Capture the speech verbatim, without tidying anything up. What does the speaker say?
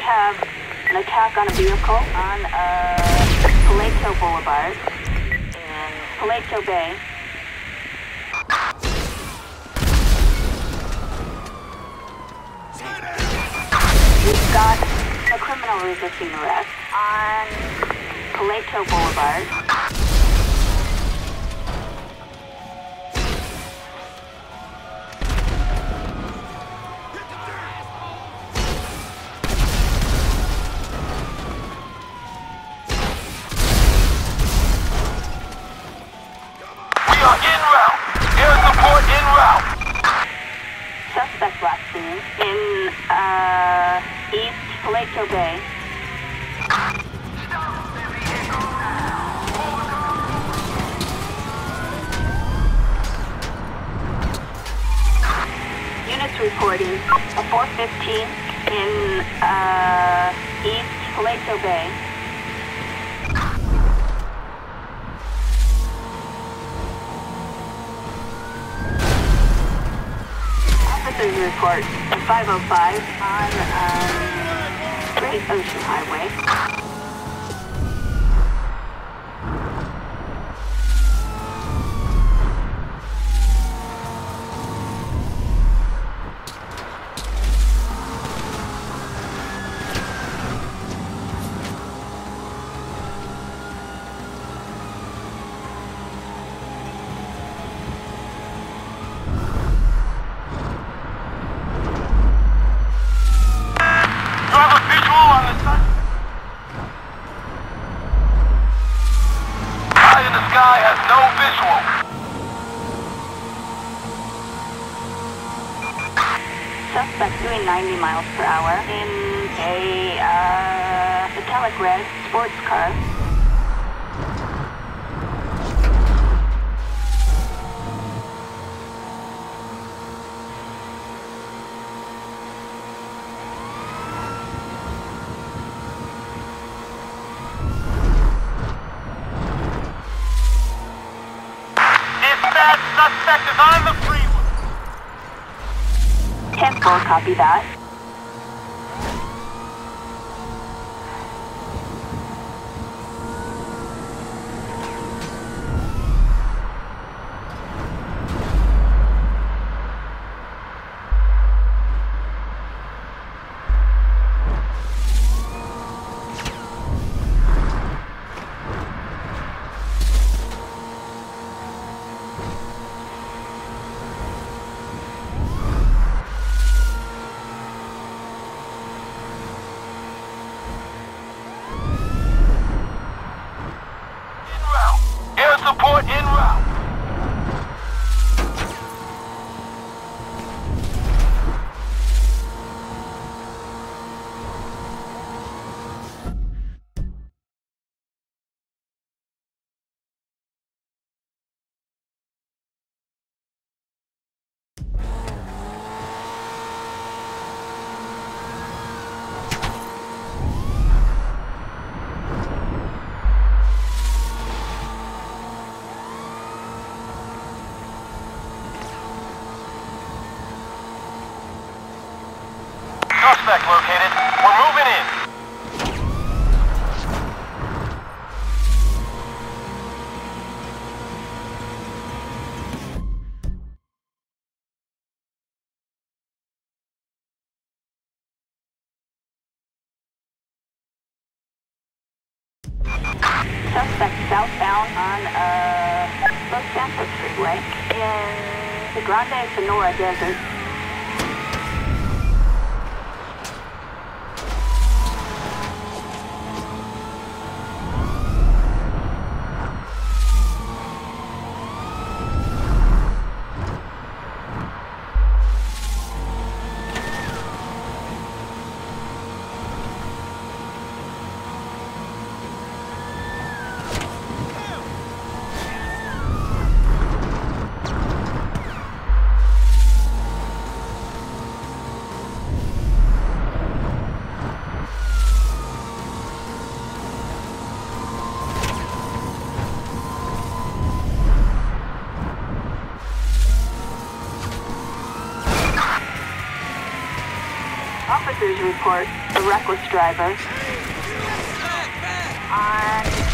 have an attack on a vehicle on uh, Paleto Boulevard in Paleto Bay. We've got a criminal resisting arrest on Paleto Boulevard. Suspect last seen in uh, East Paleto Bay. Units reporting a four fifteen in uh, East Paleto Bay. Officers report a five oh five on um, Great Ocean Highway. Suspect doing ninety miles per hour in a uh, metallic red sports car. Dispatch, suspect is on the freeway. ten four, copy that. Support en route. Suspect located. We're moving in. Suspect southbound on uh, Los Santos Freeway in the Grande Sonora Desert. Officers report a reckless driver on